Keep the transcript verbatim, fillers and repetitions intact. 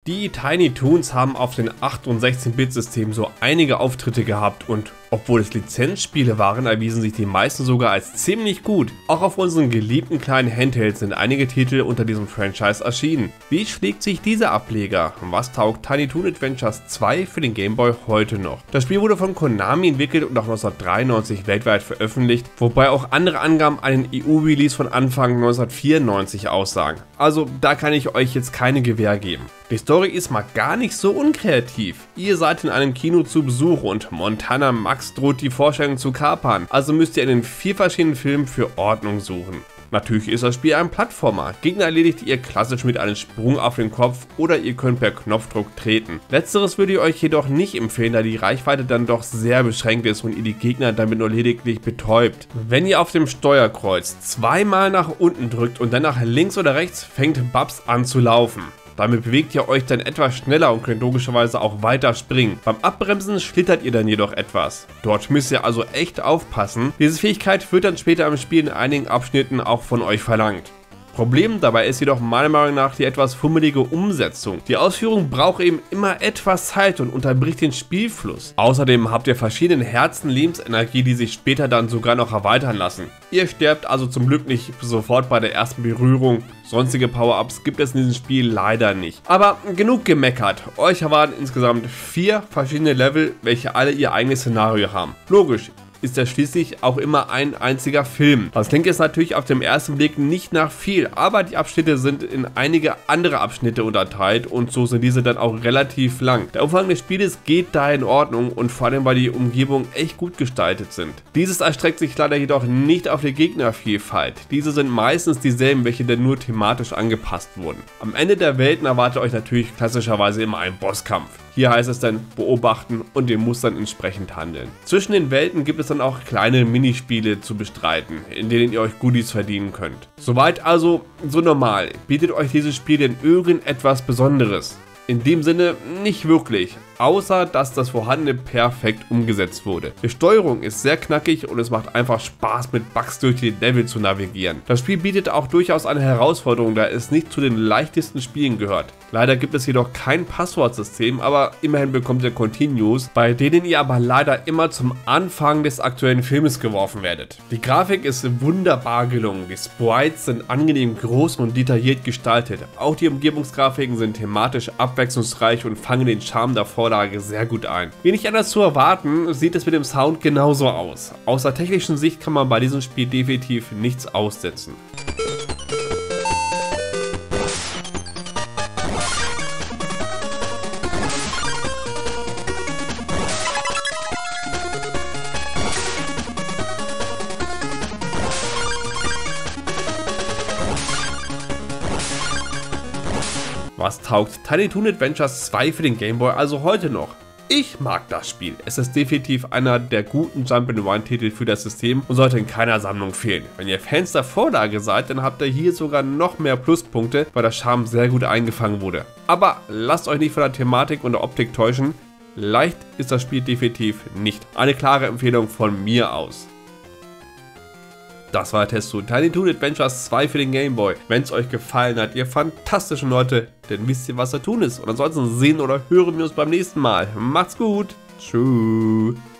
Die Tiny Toons haben auf den acht- und sechzehn-Bit-Systemen so einige Auftritte gehabt und obwohl es Lizenzspiele waren, erwiesen sich die meisten sogar als ziemlich gut. Auch auf unseren geliebten kleinen Handhelds sind einige Titel unter diesem Franchise erschienen. Wie schlägt sich dieser Ableger? Was taugt Tiny Toon Adventures zwei für den Game Boy heute noch? Das Spiel wurde von Konami entwickelt und auch neunzehnhundertdreiundneunzig weltweit veröffentlicht, wobei auch andere Angaben einen E U-Release von Anfang neunzehnhundertvierundneunzig aussagen. Also da kann ich euch jetzt keine Gewähr geben. Die Story ist mal gar nicht so unkreativ. Ihr seid in einem Kino zu Besuch und Montana Max droht die Vorstellung zu kapern, also müsst ihr in den vier verschiedenen Filmen für Ordnung suchen. Natürlich ist das Spiel ein Plattformer. Gegner erledigt ihr klassisch mit einem Sprung auf den Kopf oder ihr könnt per Knopfdruck treten. Letzteres würde ich euch jedoch nicht empfehlen, da die Reichweite dann doch sehr beschränkt ist und ihr die Gegner damit nur lediglich betäubt. Wenn ihr auf dem Steuerkreuz zweimal nach unten drückt und dann nach links oder rechts, fängt Babs an zu laufen. Damit bewegt ihr euch dann etwas schneller und könnt logischerweise auch weiter springen. Beim Abbremsen schlittert ihr dann jedoch etwas. Dort müsst ihr also echt aufpassen. Diese Fähigkeit wird dann später im Spiel in einigen Abschnitten auch von euch verlangt. Problem dabei ist jedoch meiner Meinung nach die etwas fummelige Umsetzung. Die Ausführung braucht eben immer etwas Zeit und unterbricht den Spielfluss. Außerdem habt ihr verschiedene Herzen Lebensenergie, die sich später dann sogar noch erweitern lassen. Ihr sterbt also zum Glück nicht sofort bei der ersten Berührung. Sonstige Power-Ups gibt es in diesem Spiel leider nicht. Aber genug gemeckert. Euch erwarten insgesamt vier verschiedene Level, welche alle ihr eigenes Szenario haben. Logisch ist ja schließlich auch immer ein einziger Film. Das klingt jetzt natürlich auf den ersten Blick nicht nach viel, aber die Abschnitte sind in einige andere Abschnitte unterteilt und so sind diese dann auch relativ lang. Der Umfang des Spieles geht da in Ordnung und vor allem, weil die Umgebungen echt gut gestaltet sind. Dieses erstreckt sich leider jedoch nicht auf die Gegnervielfalt. Diese sind meistens dieselben, welche dann nur thematisch angepasst wurden. Am Ende der Welten erwartet euch natürlich klassischerweise immer ein Bosskampf. Hier heißt es dann beobachten und den Mustern entsprechend handeln. Zwischen den Welten gibt es dann auch kleine Minispiele zu bestreiten, in denen ihr euch Goodies verdienen könnt. Soweit also so normal. Bietet euch dieses Spiel denn irgendetwas Besonderes? In dem Sinne nicht wirklich, außer dass das Vorhandene perfekt umgesetzt wurde. Die Steuerung ist sehr knackig und es macht einfach Spaß mit Bugs durch die Level zu navigieren. Das Spiel bietet auch durchaus eine Herausforderung, da es nicht zu den leichtesten Spielen gehört. Leider gibt es jedoch kein Passwortsystem, aber immerhin bekommt ihr Continues, bei denen ihr aber leider immer zum Anfang des aktuellen Filmes geworfen werdet. Die Grafik ist wunderbar gelungen, die Sprites sind angenehm groß und detailliert gestaltet. Auch die Umgebungsgrafiken sind thematisch abwechslungsreich und fangen den Charme der Vorlage sehr gut ein. Wie nicht anders zu erwarten, sieht es mit dem Sound genauso aus. Aus der technischen Sicht kann man bei diesem Spiel definitiv nichts aussetzen. Was taugt Tiny Toon Adventures zwei für den Game Boy also heute noch? Ich mag das Spiel. Es ist definitiv einer der guten Jump-and-Run-Titel für das System und sollte in keiner Sammlung fehlen. Wenn ihr Fans der Vorlage seid, dann habt ihr hier sogar noch mehr Pluspunkte, weil der Charme sehr gut eingefangen wurde. Aber lasst euch nicht von der Thematik und der Optik täuschen. Leicht ist das Spiel definitiv nicht. Eine klare Empfehlung von mir aus. Das war der Test zu Tiny Toon Adventures zwei für den Game Boy. Wenn es euch gefallen hat, ihr fantastischen Leute, dann wisst ihr, was zu tun ist. Und ansonsten sehen oder hören wir uns beim nächsten Mal. Macht's gut. Tschüss.